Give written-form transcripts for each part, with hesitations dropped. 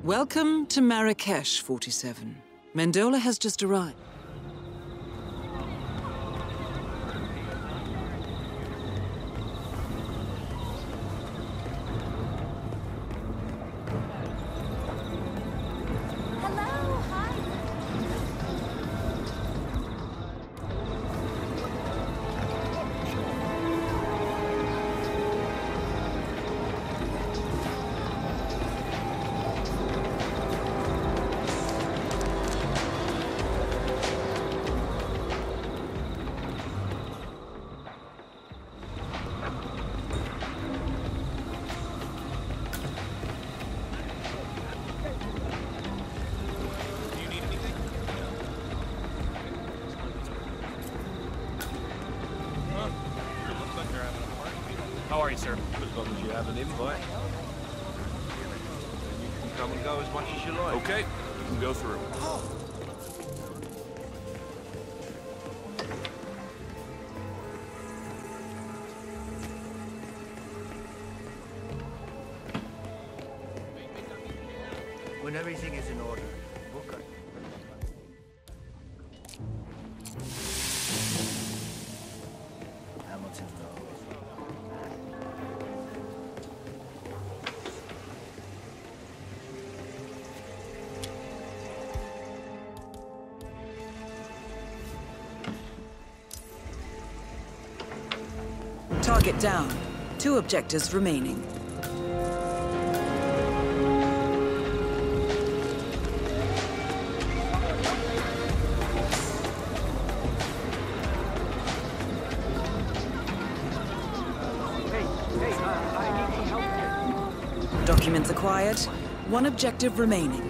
Welcome to Marrakesh, 47. Mendola has just arrived. How are you, sir? As long as you have an invite. Then you can come and go as much as you like. Okay, you can go through. When everything is in order, book it. Hamilton Road. Target down. 2 objectives remaining. I need some help here. Documents acquired. 1 objective remaining.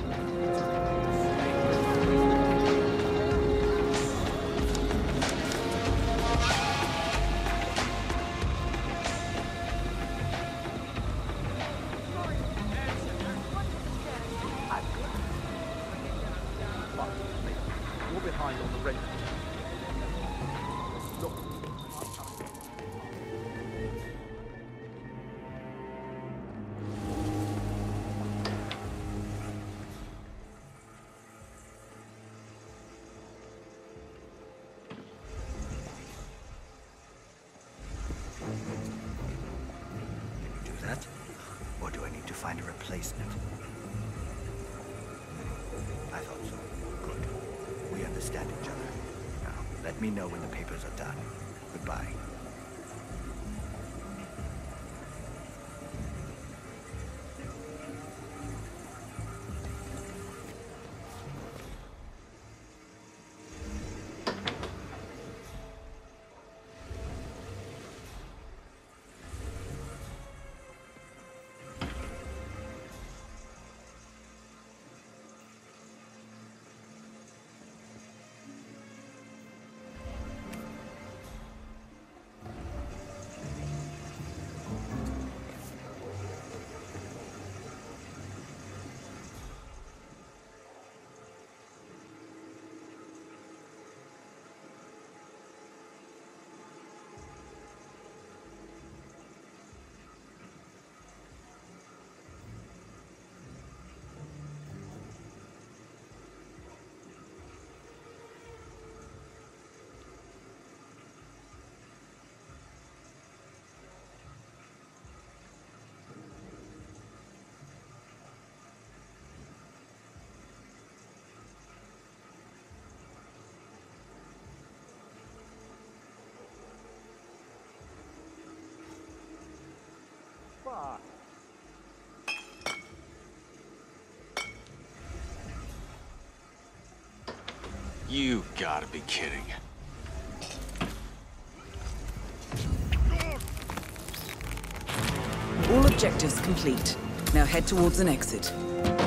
We're behind on the rate. Look. Do that? Or do I need to find a replacement? I thought so. Good. We understand each other. Now, let me know when the papers are done. Goodbye. You gotta be kidding. All objectives complete. Now head towards an exit.